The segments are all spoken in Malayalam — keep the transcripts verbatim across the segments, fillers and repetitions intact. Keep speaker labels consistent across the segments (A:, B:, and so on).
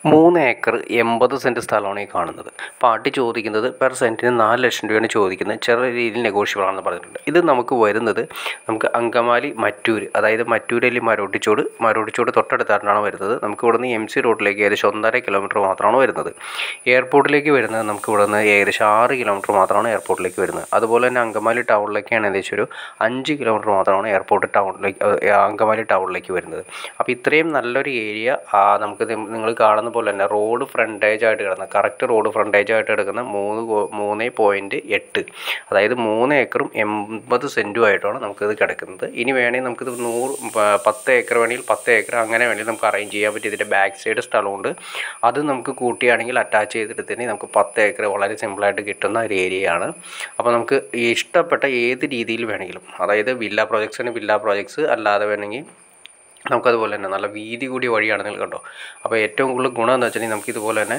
A: മൂന്ന് ഏക്കർ എൺപത് സെൻറ്റ് സ്ഥലമാണ് ഈ കാണുന്നത്. പാർട്ടി ചോദിക്കുന്നത് പെർ സെൻറ്റിന് നാല് ലക്ഷം രൂപയാണ് ചോദിക്കുന്നത്. ചെറിയ രീതിയിൽ നെഗോഷ്യബിൾ ആണെന്ന് പറഞ്ഞിട്ടുണ്ട്. ഇത് നമുക്ക് വരുന്നത് നമുക്ക് അങ്കമാലി മറ്റൂര്, അതായത് മറ്റൂരല്ലി മരോട്ടിച്ചോട് മരോട്ടിച്ചോട് തൊട്ടടുത്തായിട്ടാണ് വരുന്നത്. നമുക്ക് ഇവിടെ നിന്ന് എം സി റോഡിലേക്ക് ഏകദേശം ഒന്നര കിലോമീറ്റർ മാത്രമാണ് വരുന്നത്. എയർപോർട്ടിലേക്ക് വരുന്നത് നമുക്ക് ഇവിടെ നിന്ന് ഏകദേശം ആറ് കിലോമീറ്റർ മാത്രമാണ് എയർപോർട്ടിലേക്ക് വരുന്നത്. അതുപോലെ തന്നെ അങ്കമാലി ടൗണിലേക്കാണ് ഏകദേശം ഒരു അഞ്ച് കിലോമീറ്റർ മാത്രമാണ് എയർപോർട്ട് ടൗണിലേക്ക് അങ്കമാലി ടൗണിലേക്ക് വരുന്നത്. അപ്പോൾ ഇത്രയും നല്ലൊരു ഏരിയ നമുക്ക് നിങ്ങൾ കാണുന്ന പോലെ തന്നെ റോഡ് ഫ്രണ്ടേജ് ആയിട്ട് കിടക്കുന്ന കറക്റ്റ് റോഡ് ഫ്രണ്ടേജ് ആയിട്ട് കിടക്കുന്ന മൂന്ന് മൂന്ന് പോയിൻറ്റ് എട്ട്, അതായത് മൂന്ന് ഏക്കറും എൺപത് സെൻറ്റുമായിട്ടാണ് നമുക്കിത് കിടക്കുന്നത്. ഇനി വേണമെങ്കിൽ നമുക്കിത് നൂറ് പത്ത് ഏക്കർ വേണമെങ്കിൽ പത്ത് ഏക്കർ അങ്ങനെ വേണമെങ്കിൽ നമുക്ക് അറേഞ്ച് ചെയ്യാൻ പറ്റും. ഇതിൻ്റെ ബാക്ക് സൈഡ് സ്ഥലമുണ്ട്, അത് നമുക്ക് കൂട്ടിയാണെങ്കിൽ അറ്റാച്ച് ചെയ്തിട്ട് തന്നെ നമുക്ക് പത്ത് ഏക്കർ വളരെ സിമ്പിളായിട്ട് കിട്ടുന്ന ഒരു ഏരിയയാണ്. അപ്പോൾ നമുക്ക് ഇഷ്ടപ്പെട്ട ഏത് രീതിയിൽ വേണമെങ്കിലും, അതായത് വില്ല പ്രോജക്ട്സിന് വില്ല പ്രോജക്ട്സ് അല്ലാതെ വേണമെങ്കിൽ നമുക്കതുപോലെ തന്നെ നല്ല വീതി കൂടിയ വഴിയാണ് നിങ്ങൾ കണ്ടോ. അപ്പോൾ ഏറ്റവും കൂടുതൽ ഗുണം എന്ന് വെച്ചിട്ടുണ്ടെങ്കിൽ നമുക്കിതുപോലെ തന്നെ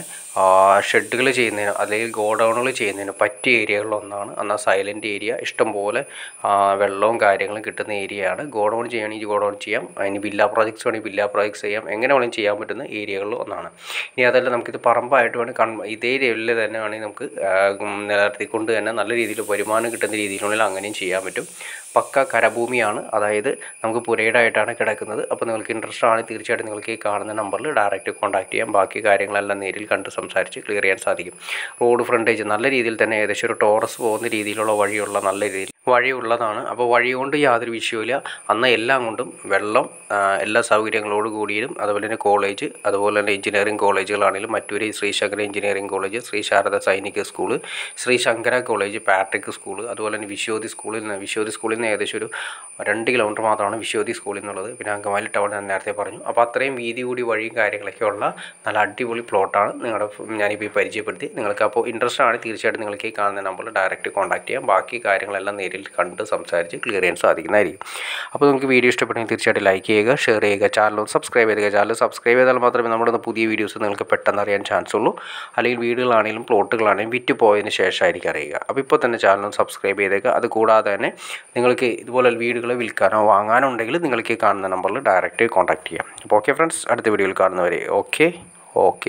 A: ഷെഡുകൾ ചെയ്യുന്നതിന് അല്ലെങ്കിൽ ഗോഡൗണുകൾ ചെയ്യുന്നതിന് പറ്റിയ ഏരിയകളിലൊന്നാണ്. എന്നാൽ സൈലൻറ്റ് ഏരിയ, ഇഷ്ടംപോലെ വെള്ളവും കാര്യങ്ങളും കിട്ടുന്ന ഏരിയയാണ്. ഗോഡൗൺ ചെയ്യുകയാണെങ്കിൽ ഗോഡൗൺ ചെയ്യാം, അതിന് വില്ല പ്രോജക്ട്സ് വേണമെങ്കിൽ വില്ല പ്രോജക്ട്സ് ചെയ്യാം, എങ്ങനെ വേണമെങ്കിലും ചെയ്യാൻ പറ്റുന്ന ഏരിയകളിൽ ഒന്നാണ്. ഇനി അതല്ല നമുക്കിത് പറമ്പായിട്ട് വേണമെങ്കിൽ കൺ ഇതേ ലെവലിൽ തന്നെ വേണമെങ്കിൽ നമുക്ക് നിലനിർത്തിക്കൊണ്ട് തന്നെ നല്ല രീതിയിൽ വരുമാനം കിട്ടുന്ന രീതിയിലുള്ളിൽ അങ്ങനെയും ചെയ്യാൻ പറ്റും. പക്ക കരഭൂമിയാണ്, അതായത് നമുക്ക് പുരയിടായിട്ടാണ് കിടക്കുന്നത്. അപ്പോൾ നിങ്ങൾക്ക് ഇൻട്രസ്റ്റ് ആണ് തീർച്ചയായിട്ടും നിങ്ങൾക്ക് ഈ കാണുന്ന നമ്പറിൽ ഡയറക്റ്റ് കോൺടാക്ട് ചെയ്യാം. ബാക്കി കാര്യങ്ങളെല്ലാം നേരിൽ കണ്ട് സംസാരിച്ച് ക്ലിയർ ചെയ്യാൻ സാധിക്കും. റോഡ് ഫ്രണ്ടേജ് നല്ല രീതിയിൽ തന്നെ ഏകദേശം ഒരു ടോറസ് പോകുന്ന രീതിയിലുള്ള വഴിയുള്ള നല്ല രീതിയിൽ വഴിയുള്ളതാണ്. അപ്പോൾ വഴി കൊണ്ട് യാതൊരു വിഷയമില്ല. അന്ന് എല്ലാം കൊണ്ടും വെള്ളം, എല്ലാ സൗകര്യങ്ങളോട് കൂടിയും, അതുപോലെ തന്നെ കോളേജ്, അതുപോലെ തന്നെ എഞ്ചിനീയറിംഗ് കോളേജുകളാണെങ്കിലും മറ്റൊരു Sree Sankara engineering college, Sree Sarada Sainik school, Sree Sankara college, Patrick school, അതുപോലെ തന്നെ വിശ്വതി സ്കൂളിൽ നിന്ന് വിശ്വതി സ്കൂളിൽ നിന്ന് ഏകദേശം ഒരു രണ്ട് കിലോമീറ്റർ മാത്രമാണ് വിശ്വതി സ്കൂളിൽ നിന്നുള്ളത്. പിന്നെ അങ്കമാലി ടൗൺ ഞാൻ നേരത്തെ പറഞ്ഞു. അപ്പോൾ അത്രയും വീതി കൂടി വഴിയും കാര്യങ്ങളൊക്കെ ഉള്ള നല്ല അടിപൊളി പ്ലോട്ടാണ് നിങ്ങളുടെ ഞാനിപ്പോൾ ഈ പരിചയപ്പെടുത്തി. നിങ്ങൾക്ക് അപ്പോൾ ഇൻട്രസ്റ്റ് ആണ് തീർച്ചയായിട്ടും നിങ്ങൾക്ക് ഈ കാണുന്ന നമ്പറിൽ ഡയറക്റ്റ് കോൺടാക്ട് ചെയ്യാം. ബാക്കി കാര്യങ്ങളെല്ലാം നേരിൽ കണ്ട് സംസാരിച്ച് ക്ലിയർ ചെയ്യാൻ സാധിക്കുന്നതായിരിക്കും. അപ്പോൾ നിങ്ങൾക്ക് വീഡിയോ ഇഷ്ടപ്പെട്ടെങ്കിൽ തീർച്ചയായിട്ടും ലൈക്ക് ചെയ്യുക, ഷെയർ ചെയ്യുക, ചാനൽ സബ്സ്ക്രൈബ് ചെയ്യുക. ചാനൽ സബ്സ്ക്രൈബ് ചെയ്താൽ മാത്രമേ നമ്മുടെ പുതിയ വീഡിയോസ് നിങ്ങൾക്ക് പെട്ടെന്ന് അറിയാൻ ചാൻസ് ഉള്ളൂ. അല്ലെങ്കിൽ വീടുകളാണെങ്കിലും പ്ലോട്ടുകളാണെങ്കിലും വിറ്റ് പോയതിന് ശേഷമായിരിക്കും അറിയുക. അപ്പോൾ ഇപ്പോൾ തന്നെ ചാനൽ സബ്സ്ക്രൈബ് ചെയ്തേക്കുക. അതുകൂടാതെ തന്നെ നിങ്ങൾക്ക് ഇതുപോലെ വീടുകൾ വിൽക്കാനോ വാങ്ങാനോ ഉണ്ടെങ്കിൽ നിങ്ങൾക്ക് ഈ കാണുന്ന നമ്പറിൽ ഡയറക്റ്റ് കോൺടാക്ട് ചെയ്യാം. അപ്പോൾ ഓക്കെ ഫ്രണ്ട്സ്, അടുത്ത വീഡിയോയിൽ കാണുന്നവരെ okay okay.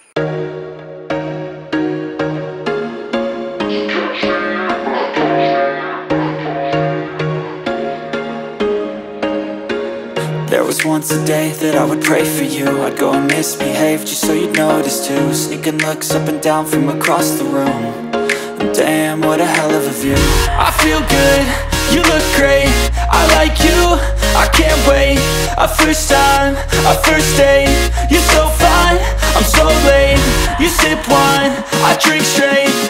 B: There was once a day that I would pray for you. I'd go and misbehave just so you'd notice too. Sneaking looks up and down from across the room. And damn, what a hell of a view. I feel good, you look great, I like you, I can't wait. A first time, a first date, you're so fine, I'm so late. You sip wine, I drink straight.